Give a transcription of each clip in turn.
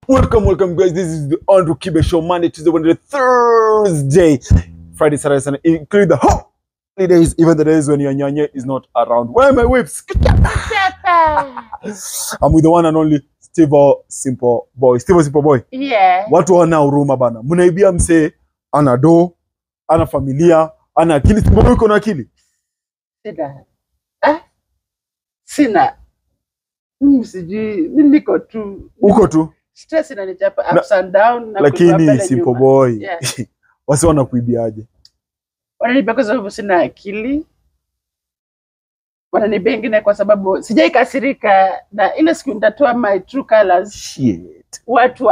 Welcome guys. This is the Andrew Kibe Show. Monday, Tuesday, Wednesday, Thursday, Friday, Saturday, Sunday, include the holidays, even the days when your nyanya is not around. Where are my whips? I'm with the one and only Steve Simple Boy. Steve Simple Boy. Yeah. Watu wana huruma bana. Munaibia mse ana do, ana familia, ana akili. Steve Boy uko na akili? Sina. Sina. Sijui, mimi niko tu. Uko tu? Stress inanichapa ups and down. Lakini Simple Boy. Yeah. Wasi wanakuibiaje? Wananibia kwa sababu sina akili. Wananibia ingine kwa sababu sijaikasirika na ile siku nitatoa my true colors. Shit. Watu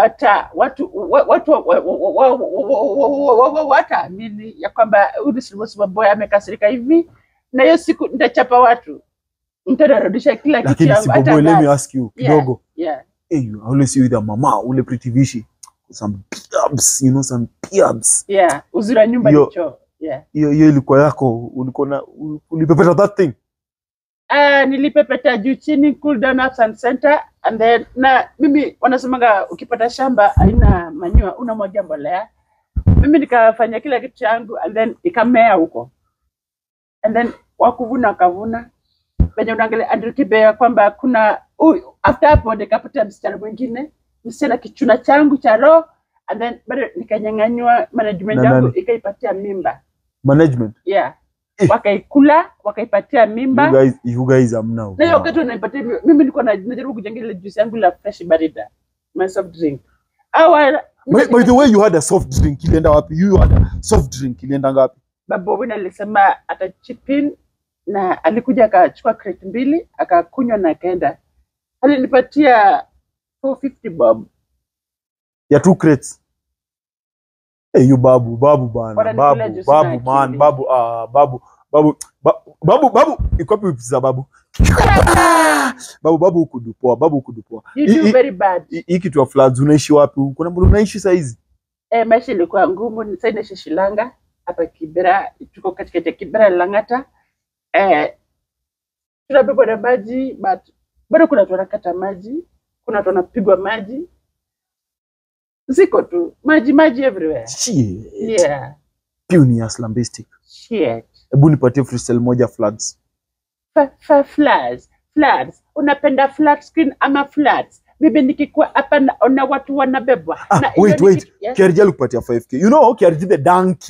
wataamini ya kwamba huyu Simple Boy amekasirika hivi, na hiyo siku nitachapa watu. Nitarudisha kila kitu yangu. Simple Boy, let me ask you kidogo. Yeah. Hey, you always see with your mama, ule Pretty Vishi. Some piabs, you know, some piabs. Yeah, uzura nyumba nicho. Yeah. Hiyo ilikuwa yako, ulikuwa na ulipepeta that thing. Nilipepeta juu chini, cool down ups and center, and then na mimi wanasemaga ukipata shamba haina manure unamwagia mbolea. Mimi nikafanya kila kitu changu and then ikamea huko. And then wakuvuna kavuna. Benye unaangalia Andrew Kibe kwamba kuna after hapo nikapata msichana mwingine, msichana kichuna changu cha roho, and then bado nikanyang'anywa management yangu ikaipatia mimba. Management? Yeah. Wakaikula, wakaipatia mimba. You guys are now. Na wakati unaipatia mimi nilikuwa najaribu kujenga ile juice yangu la fresh barida. My soft drink. By the way, you had a soft drink, ilienda wapi? You had a soft drink, ilienda ngapi? Babu wina alisema ata chip in, na alikuja akachukua crate 2 akakunywa na akaenda. Alinipatia 450 bob. Ya 2 crates. Hey, you babu bana. Babu, ikopi upisa babu. Babu ukudupoa. You do very bad. Hiki tu floods unaishi wapi? Kuna mbona unaishi saa hizi? Maisha ilikuwa ngumu, sasa naishi Shilanga hapa Kibera, tuko katikati ya Kibera Langata. Tunabebwa na maji, but bado kuna watu wanakata maji, kuna watu wanapigwa maji. Ziko tu maji everywhere. Shit. Yeah. Puny slambistic. Shit. Hebu nipatie freestyle moja floods. Floods. Unapenda flat screen ama floods? Bibi nikikuwa hapa naona watu wanabebwa. Wait. Yeah? KRG alikupatia 5k. You know, KRG the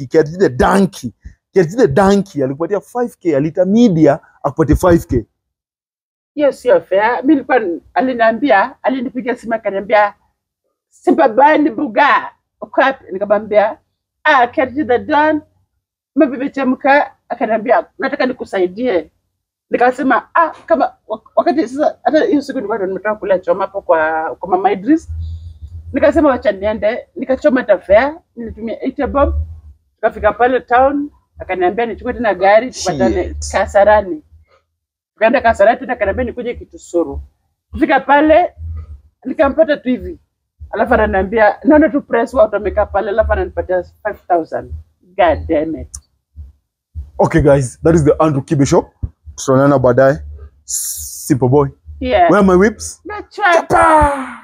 donkey alikupatia 5k, alita media akupatia 5k. Yes, sio fair. Mimi nilikuwa alinipigia simu akaniambia Simple Boy ni buga. Nikamwambia KRG the Don, mbibi chemka. Akaniambia nataka nikusaidie. Nikasema kama wakati sasa hata hiyo siku nilikuwa nimetoka kula choma hapo kwa Mama Idris. Nikasema wacha niende, nikachoma tafea, nilitumia 80 bob. Tukafika pale town, akaniambia nichukue tena gari tupatane Kasarani. Tukaenda Kasarani tena, akaniambia nikuje Kitusuru. Kufika pale nikampata tu hivi. Alafu ananiambia naona tu press watu wamekaa pale, alafu ananipatia 5000. God damn it. Okay guys, that is the Andrew Kibe Show. Tutaonana baadaye. Simple Boy. Yeah. Where are my whips? Chapa.